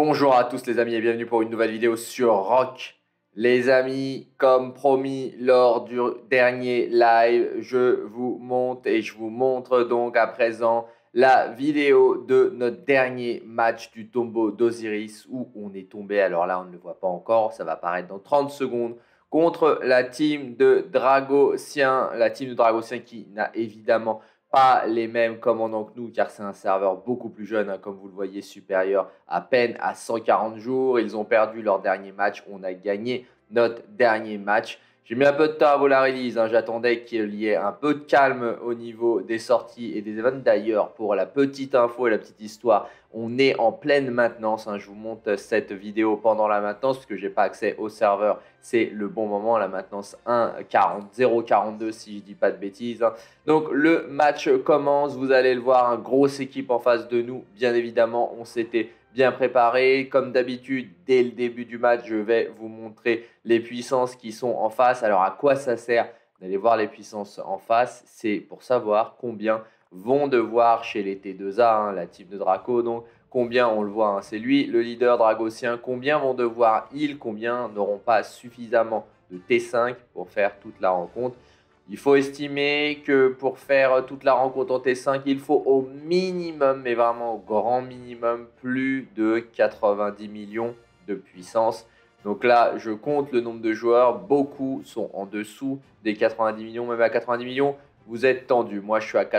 Bonjour à tous les amis et bienvenue pour une nouvelle vidéo sur Rock. Les amis, comme promis lors du dernier live, je vous montre donc à présent la vidéo de notre dernier match du tombeau d'Osiris où on est tombé, alors là on ne le voit pas encore, ça va apparaître dans 30 secondes, contre la team de Dragocien. La team de Dragocien qui n'a évidemment pas les mêmes commandants que nous, car c'est un serveur beaucoup plus jeune, hein, comme vous le voyez, supérieur à peine à 140 jours. Ils ont perdu leur dernier match, on a gagné notre dernier match. J'ai mis un peu de temps avant la release, hein. J'attendais qu'il y ait un peu de calme au niveau des sorties et des events. D'ailleurs, pour la petite info et la petite histoire, on est en pleine maintenance, hein. Je vous montre cette vidéo pendant la maintenance parce que je n'ai pas accès au serveur. C'est le bon moment, la maintenance 1.40.0.42 si je ne dis pas de bêtises, hein. Donc le match commence, vous allez le voir, une grosse équipe en face de nous. Bien évidemment, on s'était bien préparé. Comme d'habitude, dès le début du match, je vais vous montrer les puissances qui sont en face. Alors à quoi ça sert d'aller voir les puissances en face? C'est pour savoir combien vont devoir chez les T2A, hein, la team de Draco, donc combien on le voit, hein, c'est lui le leader dragocien, combien vont devoir heal, combien n'auront pas suffisamment de T5 pour faire toute la rencontre. Il faut estimer que pour faire toute la rencontre en T5, il faut au minimum, mais vraiment au grand minimum, plus de 90 millions de puissance. Donc là, je compte le nombre de joueurs. Beaucoup sont en dessous des 90 millions. Même à 90 millions, vous êtes tendu. Moi, je suis à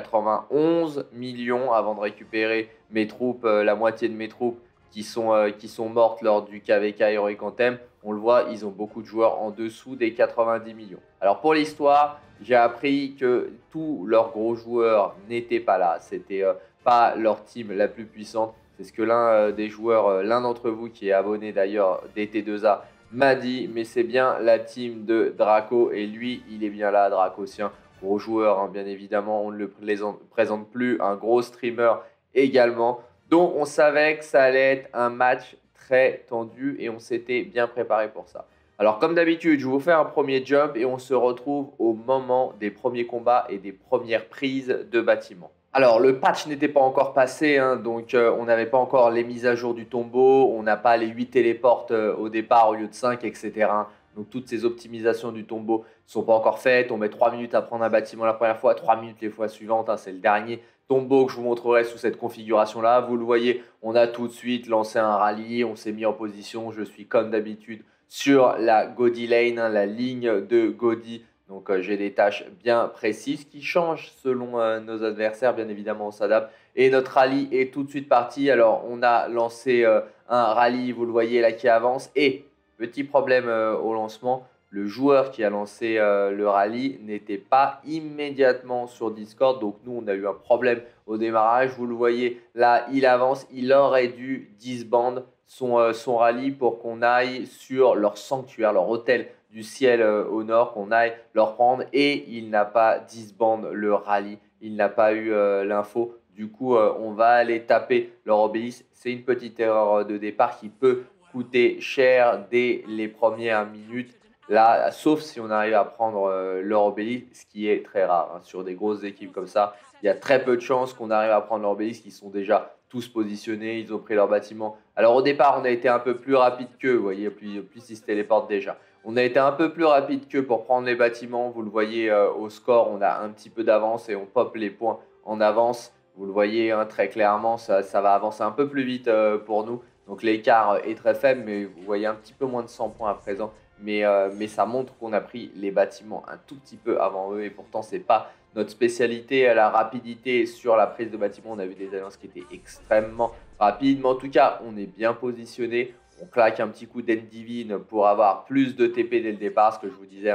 91 millions avant de récupérer mes troupes, la moitié de mes troupes qui sont mortes lors du KVK Heroic Anthem. On le voit, ils ont beaucoup de joueurs en dessous des 90 millions. Alors pour l'histoire, j'ai appris que tous leurs gros joueurs n'étaient pas là. C'était pas leur team la plus puissante. C'est ce que l'un des joueurs, l'un d'entre vous qui est abonné d'ailleurs des T2A m'a dit. Mais c'est bien la team de Draco et lui, il est bien là, Dracocien. Gros joueur, hein, bien évidemment, on ne le présente plus. Un gros streamer également. Donc on savait que ça allait être un match très tendu et on s'était bien préparé pour ça. Alors comme d'habitude, je vous fais un premier jump et on se retrouve au moment des premiers combats et des premières prises de bâtiments. Alors le patch n'était pas encore passé, hein, donc on n'avait pas encore les mises à jour du tombeau, on n'a pas les 8 téléportes au départ au lieu de 5, etc. Donc toutes ces optimisations du tombeau ne sont pas encore faites. On met 3 minutes à prendre un bâtiment la première fois, 3 minutes les fois suivantes, hein, c'est le dernier tombeau que je vous montrerai sous cette configuration-là. Vous le voyez, on a tout de suite lancé un rallye, on s'est mis en position. Je suis comme d'habitude sur la Godi Lane, hein, la ligne de Godi. Donc j'ai des tâches bien précises qui changent selon nos adversaires. Bien évidemment, on s'adapte. Et notre rallye est tout de suite parti. Alors on a lancé un rallye, vous le voyez là, qui avance. Et petit problème au lancement, le joueur qui a lancé le rallye n'était pas immédiatement sur Discord. Donc nous, on a eu un problème au démarrage. Vous le voyez, là, il avance. Il aurait dû disband son rallye pour qu'on aille sur leur sanctuaire, leur hôtel du ciel au nord, qu'on aille leur prendre. Et il n'a pas disband le rallye. Il n'a pas eu l'info. Du coup, on va aller taper leur obélisque. C'est une petite erreur de départ qui peut coûter cher dès les premières minutes. Là, sauf si on arrive à prendre leur obélisque, ce qui est très rare, hein, sur des grosses équipes comme ça. Il y a très peu de chances qu'on arrive à prendre leur obélisque. Ils sont déjà tous positionnés, ils ont pris leur bâtiment. Alors au départ, on a été un peu plus rapide qu'eux, vous voyez, plus ils se téléportent déjà. On a été un peu plus rapide qu'eux pour prendre les bâtiments. Vous le voyez au score, on a un petit peu d'avance et on pop les points en avance. Vous le voyez, hein, très clairement, ça va avancer un peu plus vite pour nous. Donc l'écart est très faible, mais vous voyez un petit peu moins de 100 points à présent. Mais ça montre qu'on a pris les bâtiments un tout petit peu avant eux. Et pourtant, ce n'est pas notre spécialité, la rapidité sur la prise de bâtiments. On a vu des alliances qui étaient extrêmement rapides. Mais en tout cas, on est bien positionné. On claque un petit coup d'Endivine pour avoir plus de TP dès le départ. Ce que je vous disais,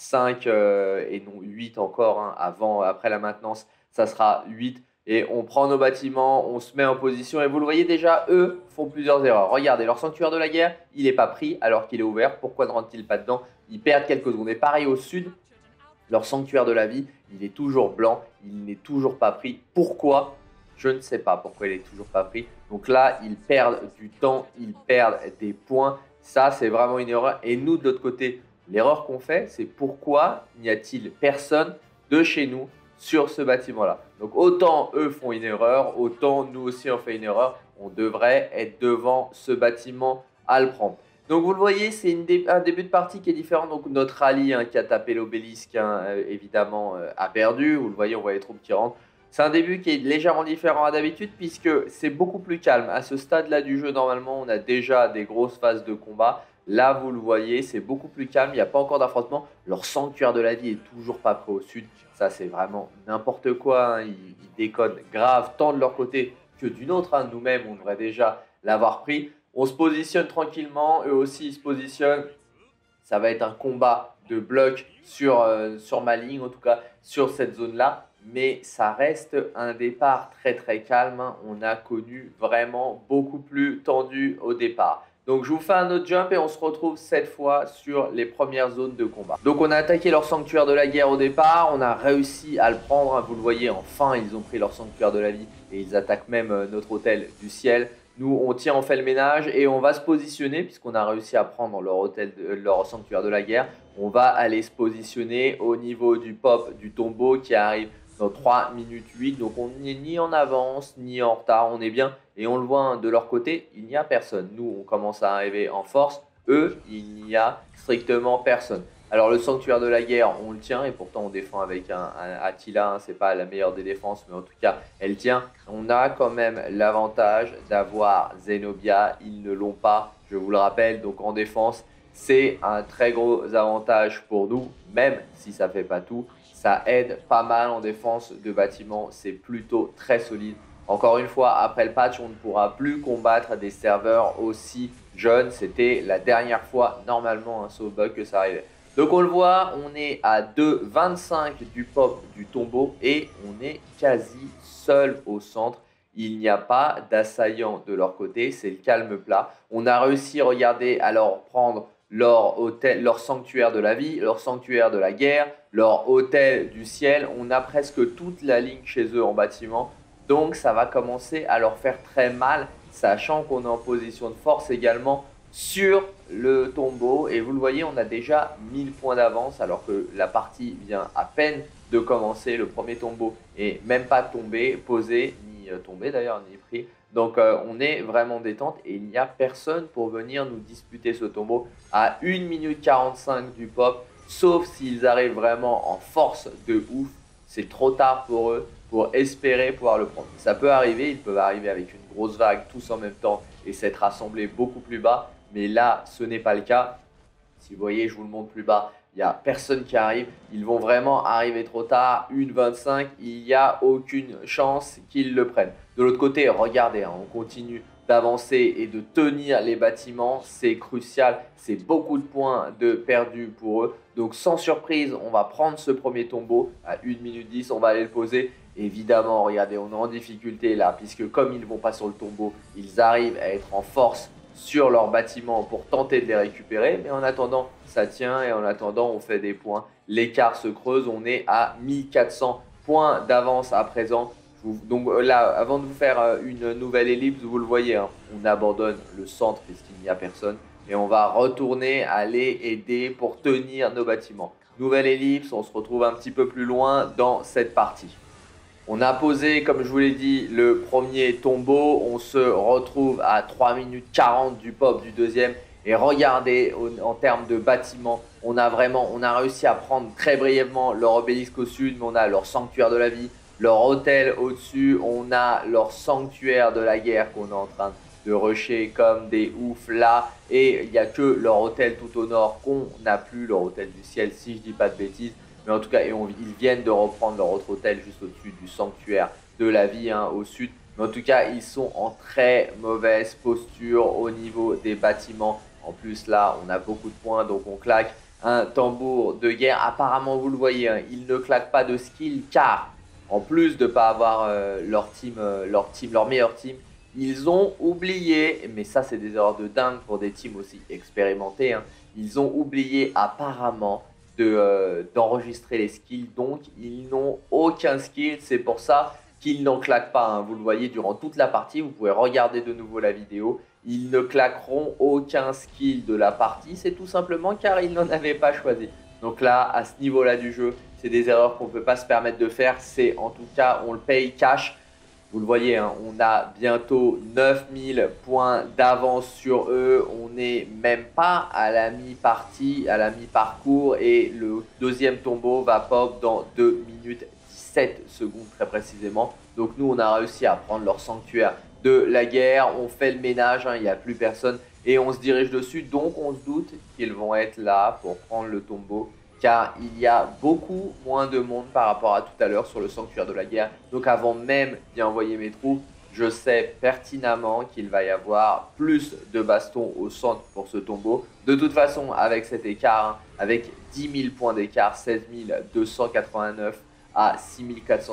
5 et non 8 encore, hein, après la maintenance, ça sera 8. Et on prend nos bâtiments, on se met en position et vous le voyez déjà, eux font plusieurs erreurs. Regardez, leur sanctuaire de la guerre, il n'est pas pris alors qu'il est ouvert. Pourquoi ne rentrent-ils pas dedans? Ils perdent quelques secondes. Et pareil au sud, leur sanctuaire de la vie, il est toujours blanc, il n'est toujours pas pris. Pourquoi? Je ne sais pas pourquoi il n'est toujours pas pris. Donc là, ils perdent du temps, ils perdent des points. Ça, c'est vraiment une erreur. Et nous, de l'autre côté, l'erreur qu'on fait, c'est pourquoi n'y a-t-il personne de chez nous sur ce bâtiment-là. Donc autant eux font une erreur, autant nous aussi on fait une erreur. on devrait être devant ce bâtiment à le prendre. Donc vous le voyez, c'est un début de partie qui est différent. Donc notre rallye qui a tapé l'obélisque, évidemment, a perdu. Vous le voyez, on voit les troupes qui rentrent. C'est un début qui est légèrement différent à d'habitude puisque c'est beaucoup plus calme. À ce stade-là du jeu, normalement, on a déjà des grosses phases de combat. Là, vous le voyez, c'est beaucoup plus calme. Il n'y a pas encore d'affrontement. Leur sanctuaire de la vie est toujours pas prêt au sud. Ça, c'est vraiment n'importe quoi. Ils décodent grave, tant de leur côté que d'une autre. Nous-mêmes, on devrait déjà l'avoir pris. On se positionne tranquillement. Eux aussi, ils se positionnent. Ça va être un combat de bloc sur ma ligne, en tout cas sur cette zone-là. Mais ça reste un départ très très calme. On a connu vraiment beaucoup plus tendu au départ. Donc je vous fais un autre jump et on se retrouve cette fois sur les premières zones de combat. Donc on a attaqué leur sanctuaire de la guerre au départ, on a réussi à le prendre, vous le voyez, enfin ils ont pris leur sanctuaire de la vie et ils attaquent même notre hôtel du ciel. Nous on tient, on fait le ménage et on va se positionner puisqu'on a réussi à prendre leur sanctuaire de la guerre. On va aller se positionner au niveau du pop du tombeau qui arrive dans 3 minutes 8, donc on n'est ni en avance ni en retard, on est bien et on le voit de leur côté, il n'y a personne. Nous on commence à arriver en force, eux il n'y a strictement personne. Alors le sanctuaire de la guerre on le tient et pourtant on défend avec un Attila, c'est pas la meilleure des défenses mais en tout cas elle tient. On a quand même l'avantage d'avoir Zenobia, ils ne l'ont pas, je vous le rappelle, donc en défense c'est un très gros avantage pour nous, même si ça fait pas tout. Ça aide pas mal en défense de bâtiment, c'est plutôt très solide. Encore une fois, après le patch, on ne pourra plus combattre des serveurs aussi jeunes. C'était la dernière fois, normalement, sauf bug, que ça arrivait. Donc on le voit, on est à 2,25 du pop du tombeau et on est quasi seul au centre. Il n'y a pas d'assaillants de leur côté, c'est le calme plat. On a réussi, regardez, à leur prendre leur hôtel, leur sanctuaire de la vie, leur sanctuaire de la guerre, leur hôtel du ciel. On a presque toute la ligne chez eux en bâtiment. Donc ça va commencer à leur faire très mal, sachant qu'on est en position de force également sur le tombeau. Et vous le voyez, on a déjà 1000 points d'avance alors que la partie vient à peine de commencer. Le premier tombeau est même pas tombé, posé, ni tombé d'ailleurs, ni pris. Donc on est vraiment détente et il n'y a personne pour venir nous disputer ce tombeau à 1 minute 45 du pop, sauf s'ils arrivent vraiment en force de ouf. C'est trop tard pour eux pour espérer pouvoir le prendre. Ça peut arriver, ils peuvent arriver avec une grosse vague tous en même temps et s'être rassemblés beaucoup plus bas, mais là ce n'est pas le cas. Si vous voyez, je vous le montre plus bas, il n'y a personne qui arrive. Ils vont vraiment arriver trop tard. 1,25, il n'y a aucune chance qu'ils le prennent. De l'autre côté, regardez, on continue d'avancer et de tenir les bâtiments. C'est crucial. C'est beaucoup de points de perdus pour eux. Donc, sans surprise, on va prendre ce premier tombeau à 1 minute 10. On va aller le poser. Évidemment, regardez, on est en difficulté là, puisque comme ils ne vont pas sur le tombeau, ils arrivent à être en force sur leur bâtiment pour tenter de les récupérer. Mais en attendant, ça tient et en attendant, on fait des points. L'écart se creuse. On est à 1400 points d'avance à présent. Donc là, avant de vous faire une nouvelle ellipse, vous le voyez, on abandonne le centre puisqu'il n'y a personne. Et on va retourner aller aider pour tenir nos bâtiments. Nouvelle ellipse, on se retrouve un petit peu plus loin dans cette partie. On a posé, comme je vous l'ai dit, le premier tombeau. On se retrouve à 3 minutes 40 du pop du deuxième. Et regardez, en termes de bâtiments, on a réussi à prendre très brièvement leur obélisque au sud, mais on a leur sanctuaire de la vie, leur hôtel au-dessus, on a leur sanctuaire de la guerre qu'on est en train de rusher comme des oufs là. Et il n'y a que leur hôtel tout au nord qu'on n'a plus, leur hôtel du ciel, si je dis pas de bêtises. Mais en tout cas, ils viennent de reprendre leur autre hôtel juste au-dessus du sanctuaire de la vie au sud. Mais en tout cas, ils sont en très mauvaise posture au niveau des bâtiments. En plus, là, on a beaucoup de points, donc on claque un tambour de guerre. Apparemment, vous le voyez, ils ne claquent pas de skill car, en plus de ne pas avoir leur meilleur team, ils ont oublié, mais ça, c'est des erreurs de dingue pour des teams aussi expérimentés, ils ont oublié apparemment d'enregistrer les skills, donc ils n'ont aucun skill, c'est pour ça qu'ils n'en claquent pas, vous le voyez durant toute la partie, vous pouvez regarder de nouveau la vidéo, ils ne claqueront aucun skill de la partie, c'est tout simplement car ils n'en avaient pas choisi. Donc là, à ce niveau-là du jeu, c'est des erreurs qu'on ne peut pas se permettre de faire, c'est en tout cas, on le paye cash. Vous le voyez, hein, on a bientôt 9000 points d'avance sur eux. On n'est même pas à la mi-partie, à la mi-parcours. Et le deuxième tombeau va pop dans 2 minutes 17 secondes très précisément. Donc nous, on a réussi à prendre leur sanctuaire de la guerre. On fait le ménage, hein, il n'y a plus personne. Et on se dirige dessus. Donc on se doute qu'ils vont être là pour prendre le tombeau, car il y a beaucoup moins de monde par rapport à tout à l'heure sur le sanctuaire de la guerre. Donc avant même d'y envoyer mes troupes, je sais pertinemment qu'il va y avoir plus de bastons au centre pour ce tombeau. De toute façon, avec cet écart, hein, avec 10 000 points d'écart, 16 289 à 6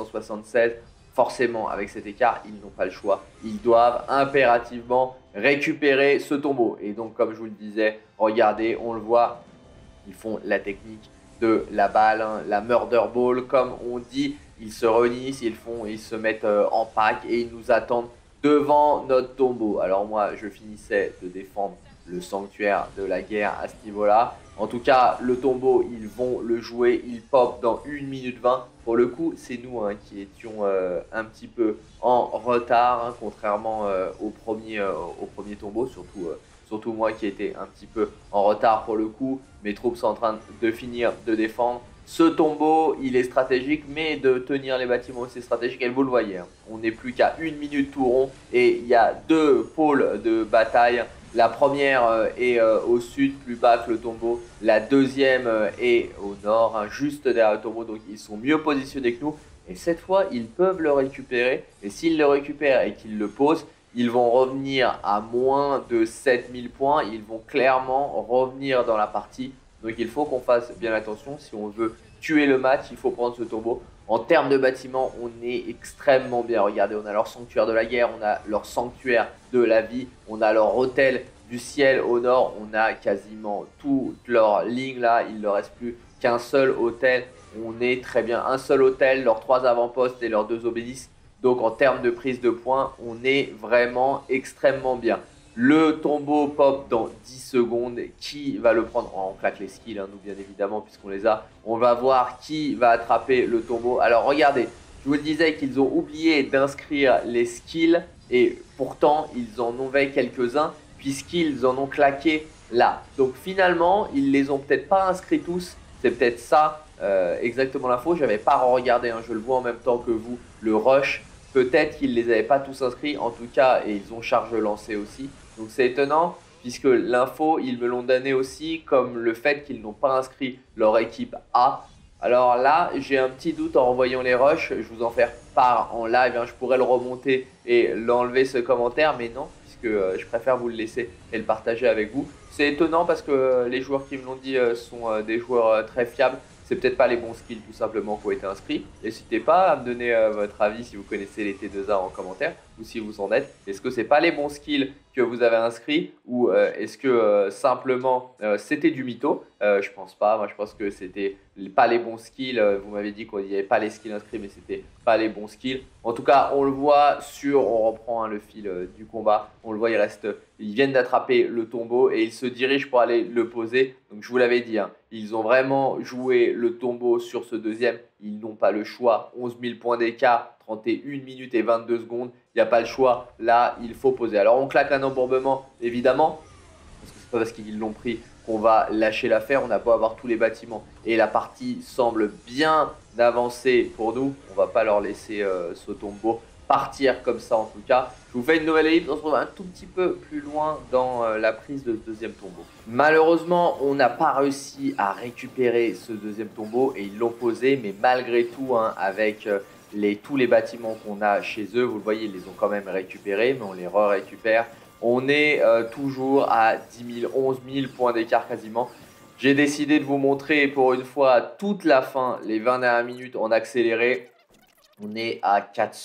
476, forcément, avec cet écart, ils n'ont pas le choix. Ils doivent impérativement récupérer ce tombeau. Et donc, comme je vous le disais, regardez, on le voit, ils font la technique de la balle, hein, la murder ball, comme on dit. Ils se réunissent, ils se mettent en pack et ils nous attendent devant notre tombeau. Alors moi, je finissais de défendre le sanctuaire de la guerre à ce niveau-là. En tout cas, le tombeau, ils vont le jouer, il pop dans 1 minute 20. Pour le coup, c'est nous, hein, qui étions un petit peu en retard, hein, contrairement au premier tombeau, surtout moi qui étais un petit peu en retard pour le coup. Mes troupes sont en train de finir de défendre. Ce tombeau, il est stratégique, mais de tenir les bâtiments aussi stratégique. Et vous le voyez, hein, on n'est plus qu'à 1 minute tout rond et il y a 2 pôles de bataille. La première est au sud, plus bas que le tombeau. La deuxième est au nord, hein, juste derrière le tombeau. Donc ils sont mieux positionnés que nous. Et cette fois, ils peuvent le récupérer. Et s'ils le récupèrent et qu'ils le posent, ils vont revenir à moins de 7000 points. Ils vont clairement revenir dans la partie. Donc il faut qu'on fasse bien attention. Si on veut tuer le match, il faut prendre ce tombeau. En termes de bâtiments, on est extrêmement bien. Regardez, on a leur sanctuaire de la guerre, on a leur sanctuaire de la vie, on a leur hôtel du ciel au nord. On a quasiment toute leur ligne là. Il ne leur reste plus qu'un seul hôtel. On est très bien. Un seul hôtel, leurs 3 avant-postes et leurs 2 obélisques. Donc en termes de prise de points, on est vraiment extrêmement bien. Le tombeau pop dans 10 secondes. Qui va le prendre? On claque les skills, hein, nous bien évidemment, puisqu'on les a. On va voir qui va attraper le tombeau. Alors regardez, je vous disais qu'ils ont oublié d'inscrire les skills. Et pourtant, ils en ont fait quelques-uns, puisqu'ils en ont claqué là. Donc finalement, ils les ont peut-être pas inscrits tous. C'est peut-être ça exactement l'info. Je n'avais pas regardé, hein, je le vois en même temps que vous, le rush. Peut-être qu'ils ne les avaient pas tous inscrits, en tout cas, et ils ont charge lancée aussi. Donc c'est étonnant, puisque l'info, ils me l'ont donné aussi, comme le fait qu'ils n'ont pas inscrit leur équipe A. Alors là, j'ai un petit doute en revoyant les rushs, je vous en faire part en live, hein, je pourrais le remonter et l'enlever ce commentaire, mais non, puisque je préfère vous le laisser et le partager avec vous. C'est étonnant parce que les joueurs qui me l'ont dit sont des joueurs très fiables. C'est peut-être pas les bons skills tout simplement qui ont été inscrits. N'hésitez pas à me donner votre avis si vous connaissez les T2A en commentaire ou si vous en êtes. Est-ce que c'est pas les bons skills que vous avez inscrits ou est-ce que simplement c'était du mytho? Je pense pas. Moi je pense que c'était pas les bons skills. Vous m'avez dit qu'il n'y avait pas les skills inscrits, mais c'était pas les bons skills. En tout cas, on le voit on reprend, hein, le fil du combat. On le voit, ils viennent d'attraper le tombeau et ils se dirigent pour aller le poser. Donc je vous l'avais dit, hein, ils ont vraiment joué le tombeau sur ce deuxième. Ils n'ont pas le choix. 11 000 points d'écart, 31 minutes et 22 secondes. Il n'y a pas le choix. Là, il faut poser. Alors on claque un embourbement, évidemment. Parce que c'est pas parce qu'ils l'ont pris qu'on va lâcher l'affaire. On a beau avoir tous les bâtiments. Et la partie semble bien avancée pour nous. On va pas leur laisser ce tombeau partir comme ça en tout cas. Je vous fais une nouvelle équipe, on se retrouve un tout petit peu plus loin dans la prise de ce deuxième tombeau. Malheureusement, on n'a pas réussi à récupérer ce deuxième tombeau et ils l'ont posé, mais malgré tout, hein, avec tous les bâtiments qu'on a chez eux, vous le voyez, ils les ont quand même récupérés, mais on les récupère. On est toujours à 10 000, 11 000 points d'écart quasiment. J'ai décidé de vous montrer pour une fois toute la fin, les 20 dernières minutes en accéléré. On est à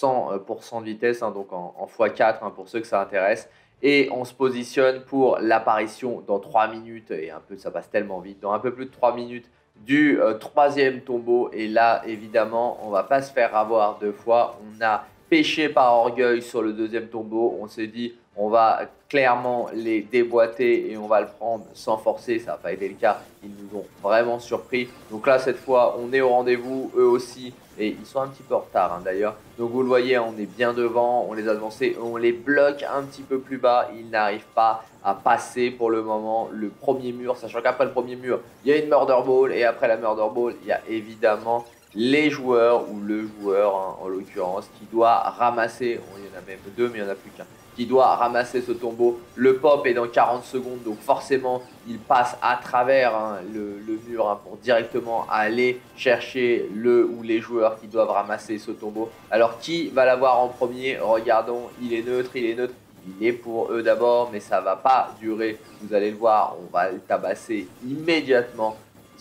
400% de vitesse, hein, donc en x4 hein, pour ceux que ça intéresse. Et on se positionne pour l'apparition dans 3 minutes, et ça passe tellement vite, dans un peu plus de 3 minutes du troisième tombeau. Et là, évidemment, on ne va pas se faire avoir 2 fois. On a pêché par orgueil sur le deuxième tombeau. On s'est dit, on va clairement les déboîter et on va le prendre sans forcer. Ça n'a pas été le cas, ils nous ont vraiment surpris. Donc là, cette fois, on est au rendez-vous, eux aussi. Et ils sont un petit peu en retard d'ailleurs. Donc vous le voyez, on est bien devant, on les a avancés, on les bloque un petit peu plus bas. Ils n'arrivent pas à passer pour le moment le premier mur, sachant qu'après le premier mur, il y a une murder ball. Et après la murder ball, il y a évidemment les joueurs ou le joueur en l'occurrence qui doit ramasser, il y en a même deux mais il n'y en a plus qu'un, qui doit ramasser ce tombeau. Le pop est dans 40 secondes, donc forcément il passe à travers le mur pour directement aller chercher le ou les joueurs qui doivent ramasser ce tombeau. Alors qui va l'avoir en premier? Regardons, il est neutre, il est pour eux d'abord, mais ça va pas durer. Vous allez le voir, on va le tabasser immédiatement.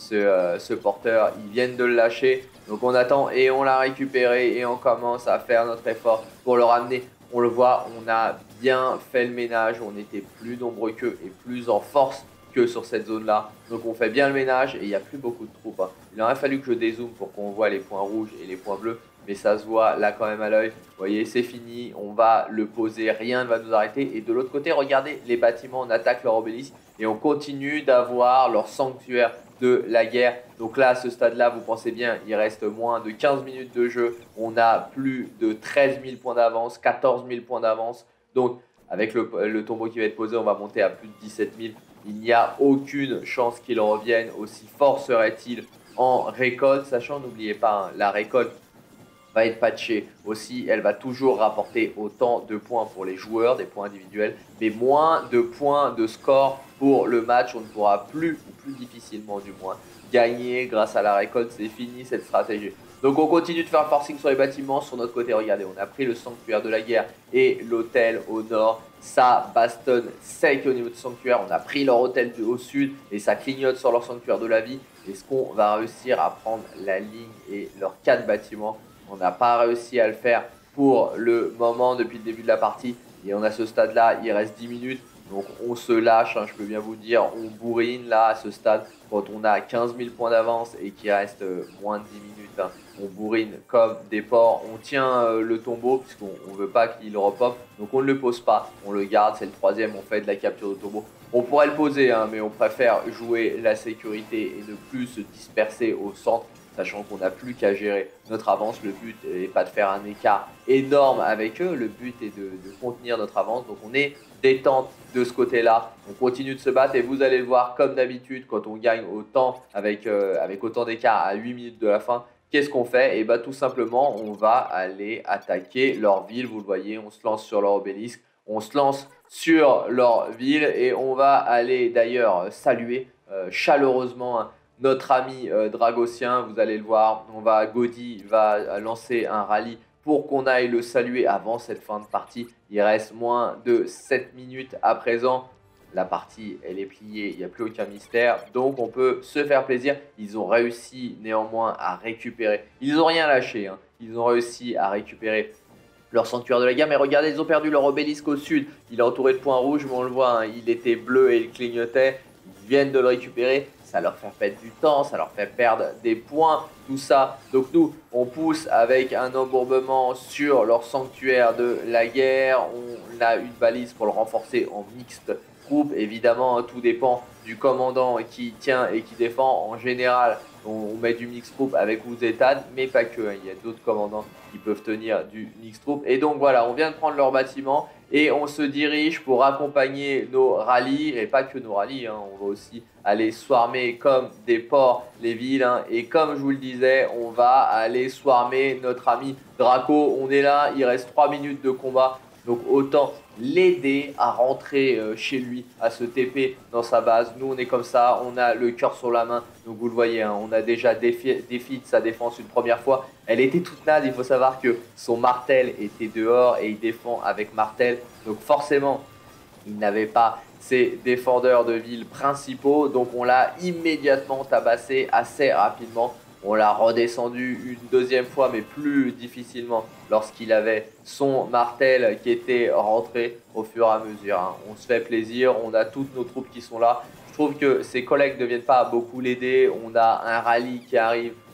Ce porteur, ils viennent de le lâcher. Donc on attend et on l'a récupéré et on commence à faire notre effort pour le ramener. On le voit, on a bien fait le ménage. On était plus nombreux qu'eux et plus en force que sur cette zone-là. Donc on fait bien le ménage et il n'y a plus beaucoup de troupes. Il aurait fallu que je dézoome pour qu'on voit les points rouges et les points bleus. Mais ça se voit là quand même à l'œil. Vous voyez, c'est fini. On va le poser. Rien ne va nous arrêter. Et de l'autre côté, regardez les bâtiments. On attaque leur obélisque et on continue d'avoir leur sanctuaire de la guerre. Donc là, à ce stade-là, vous pensez bien, il reste moins de 15 minutes de jeu. On a plus de 13 000 points d'avance, 14 000 points d'avance. Donc, avec le tombeau qui va être posé, on va monter à plus de 17 000. Il n'y a aucune chance qu'il revienne. Aussi fort serait-il en récolte, sachant, n'oubliez pas, la récolte va être patchée aussi. Elle va toujours rapporter autant de points pour les joueurs, des points individuels, mais moins de points de score pour le match. On ne pourra plus, ou plus difficilement du moins, gagner grâce à la récolte. C'est fini cette stratégie. Donc on continue de faire le forcing sur les bâtiments. Sur notre côté, regardez, on a pris le sanctuaire de la guerre et l'hôtel au nord. Ça bastonne sec au niveau du sanctuaire. On a pris leur hôtel au sud et ça clignote sur leur sanctuaire de la vie. Est-ce qu'on va réussir à prendre la ligne et leurs 4 bâtiments? On n'a pas réussi à le faire pour le moment depuis le début de la partie. Et on a ce stade-là, il reste 10 minutes. Donc on se lâche, je peux bien vous dire, on bourrine là à ce stade. Quand on a 15 000 points d'avance et qu'il reste moins de 10 minutes, on bourrine comme des porcs. On tient le tombeau puisqu'on ne veut pas qu'il repop. Donc on ne le pose pas, on le garde, c'est le troisième, on fait de la capture de tombeau. On pourrait le poser, mais on préfère jouer la sécurité et ne plus se disperser au centre, sachant qu'on n'a plus qu'à gérer notre avance. Le but n'est pas de faire un écart énorme avec eux, le but est de contenir notre avance. Donc on est détente de ce côté-là, on continue de se battre et vous allez le voir comme d'habitude quand on gagne autant avec autant d'écart à 8 minutes de la fin. Qu'est-ce qu'on fait? Et bien tout simplement, on va aller attaquer leur ville. Vous le voyez, on se lance sur leur obélisque, on se lance sur leur ville et on va aller d'ailleurs saluer chaleureusement notre ami Dragocien. Vous allez le voir, Gaudi va lancer un rallye pour qu'on aille le saluer avant cette fin de partie. Il reste moins de 7 minutes à présent. La partie, elle est pliée, il n'y a plus aucun mystère. Donc, on peut se faire plaisir. Ils ont réussi néanmoins à récupérer. Ils n'ont rien lâché. Ils ont réussi à récupérer leur sanctuaire de la guerre. Mais regardez, ils ont perdu leur obélisque au sud. Il est entouré de points rouges, mais on le voit, il était bleu et il clignotait. Ils viennent de le récupérer. Ça leur fait perdre du temps, ça leur fait perdre des points, tout ça. Donc nous, on pousse avec un embourbement sur leur sanctuaire de la guerre. On a une balise pour le renforcer en mixte groupe. Évidemment, tout dépend du commandant qui tient et qui défend. En général, on met du mixed group avec Ouzetad, mais pas que. Il y a d'autres commandants qui peuvent tenir du mixed group. Et donc voilà, on vient de prendre leur bâtiment et on se dirige pour accompagner nos rallyes, et pas que nos rallyes, on va aussi aller swarmer comme des porcs les villes, et comme je vous le disais, on va aller swarmer notre ami Draco. On est là, il reste 3 minutes de combat, donc autant l'aider à rentrer chez lui, à se TP dans sa base. Nous on est comme ça, on a le cœur sur la main, donc vous le voyez, on a déjà défi de sa défense une première fois. Elle était toute naze, il faut savoir que son martel était dehors et il défend avec martel, donc forcément il n'avait pas ses défendeurs de ville principaux, donc on l'a immédiatement tabassé assez rapidement. On l'a redescendu une deuxième fois, mais plus difficilement lorsqu'il avait son martel qui était rentré au fur et à mesure. On se fait plaisir, on a toutes nos troupes qui sont là. Je trouve que ses collègues ne viennent pas beaucoup l'aider. On a un rallye qui arrive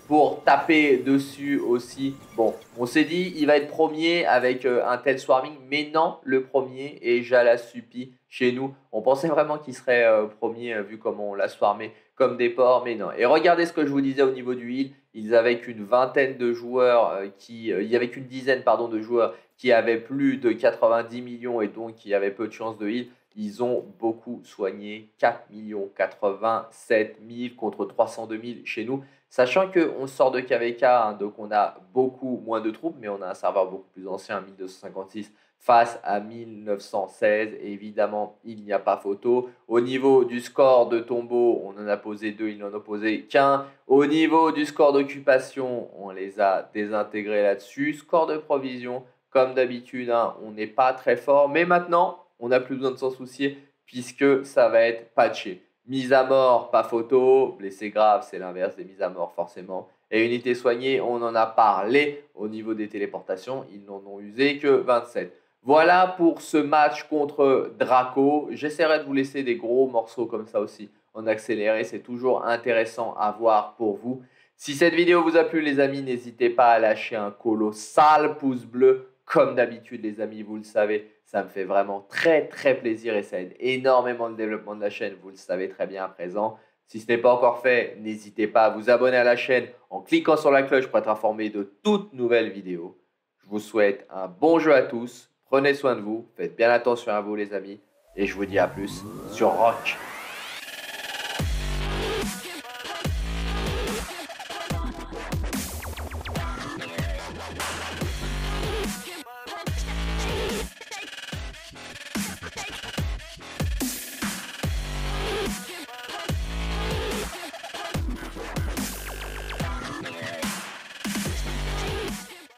pour taper dessus aussi. Bon, on s'est dit, il va être premier avec un tel swarming, mais non, le premier est Jala Suppi chez nous. On pensait vraiment qu'il serait premier vu comment on l'a swarmé comme des porcs, mais non. Et regardez ce que je vous disais au niveau du heal. Ils avaient qu'une vingtaine de joueurs il y avait qu'une dizaine pardon, de joueurs qui avaient plus de 90 millions et donc qui avaient peu de chances de heal. Ils ont beaucoup soigné, 4 87 000 contre 302 000 chez nous. Sachant qu'on sort de KVK, hein, donc on a beaucoup moins de troupes, mais on a un serveur beaucoup plus ancien, 1256 face à 1916. Et évidemment, il n'y a pas photo. Au niveau du score de tombeau, on en a posé 2, il n'en a posé qu'un. Au niveau du score d'occupation, on les a désintégrés là-dessus. Score de provision, comme d'habitude, hein, on n'est pas très fort. Mais maintenant, on n'a plus besoin de s'en soucier puisque ça va être patché. Mise à mort, pas photo. Blessé grave, c'est l'inverse des mises à mort forcément. Et unité soignée, on en a parlé au niveau des téléportations. Ils n'en ont usé que 27. Voilà pour ce match contre Draco. J'essaierai de vous laisser des gros morceaux comme ça aussi en accéléré. C'est toujours intéressant à voir pour vous. Si cette vidéo vous a plu les amis, n'hésitez pas à lâcher un colossal pouce bleu. Comme d'habitude les amis, vous le savez, ça me fait vraiment très plaisir et ça aide énormément le développement de la chaîne. Vous le savez très bien à présent. Si ce n'est pas encore fait, n'hésitez pas à vous abonner à la chaîne en cliquant sur la cloche pour être informé de toutes nouvelles vidéos. Je vous souhaite un bon jeu à tous. Prenez soin de vous. Faites bien attention à vous les amis. Et je vous dis à plus sur Rock.